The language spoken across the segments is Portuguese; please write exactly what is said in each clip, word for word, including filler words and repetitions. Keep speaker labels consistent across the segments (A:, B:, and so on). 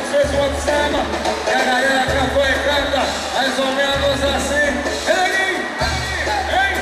A: gente fez uma de samba e a galera cantou e canta mais ou menos assim. Ei, ei,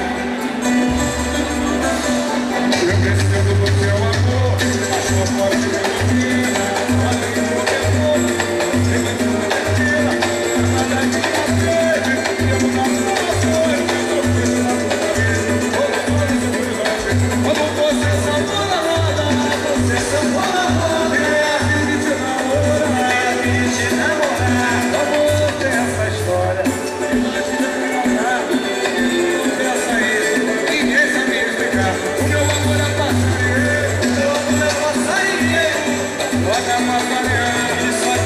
A: eu preciso do seu amor, a sua forte melodia, a lei do meu amor, eu me sinto mentira, nada de cacete, eu não faço as coisas, eu não fiz na sua vida, como você salvou na roda, você salvou na roda, e a gente te namora, a gente te namorar, vamos ter essa história, e vai te namorar, pensa aí, ninguém sabe explicar, o meu amor é passarinho, o meu amor é passarinho, roda passarinho, isso